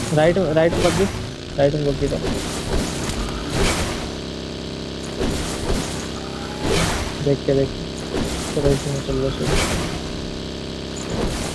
Right right में बग्गी, right में बग्गी था। देख के चलो इसी में चल लो।